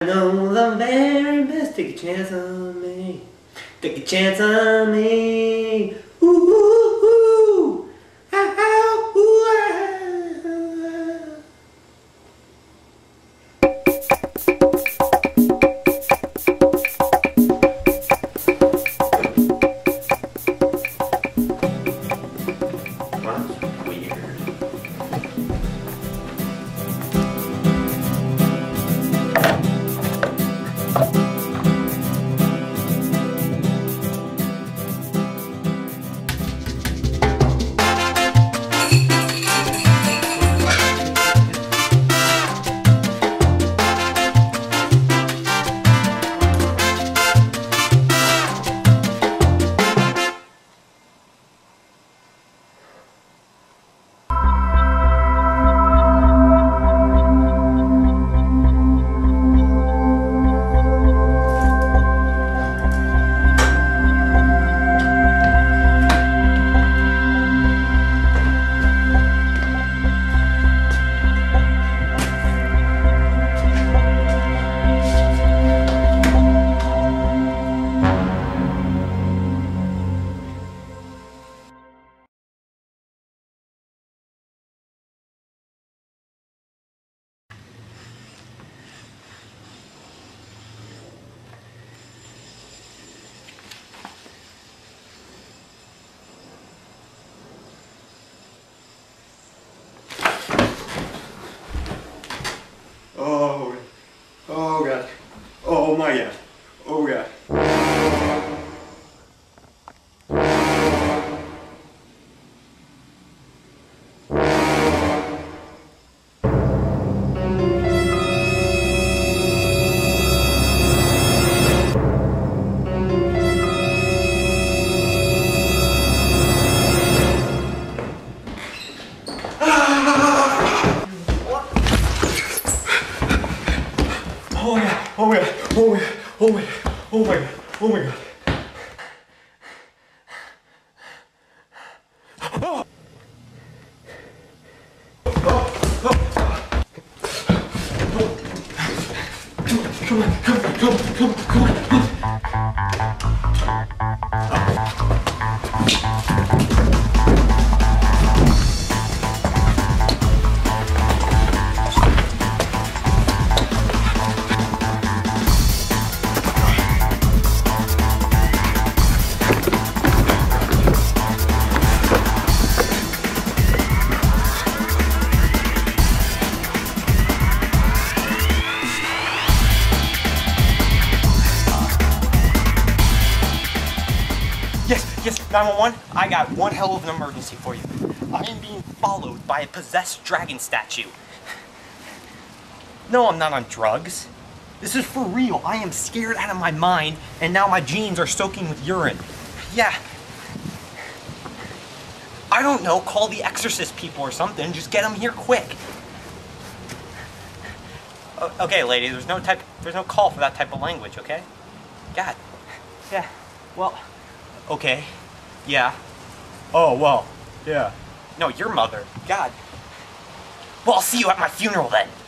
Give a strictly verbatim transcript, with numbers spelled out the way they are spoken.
I know the very best. Take a chance on me. Take a chance on me. Ooh, ooh, ooh. Ah, ah, ooh, ah. That's weird. Oh, oh God, oh my God, oh God. Oh my God, oh my God, oh my God, oh my God, oh my God, oh my God. Oh. Oh. Oh. Come on, come on, come on, come on, come on, come on. Yes, yes, nine one one, I got one hell of an emergency for you. I am being followed by a possessed dragon statue. No, I'm not on drugs. This is for real. I am scared out of my mind, and now my jeans are soaking with urine. Yeah. I don't know, call the exorcist people or something. Just get them here quick. O- okay, lady, there's no type, there's no call for that type of language, okay? God. Yeah, well... Okay. Yeah. Oh, well. Yeah. No, your mother. God. Well, I'll see you at my funeral then.